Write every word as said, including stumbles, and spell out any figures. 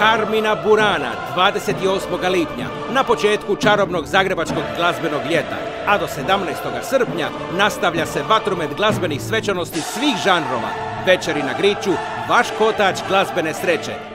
Carmina Burana dvadeset osmog lipnja na početku čarobnog zagrebačkog glazbenog ljeta, a do sedamnaestog srpnja nastavlja se vatromet glazbenih svečanosti svih žanrova. Večeri na Griču, vaš kotač glazbene sreće.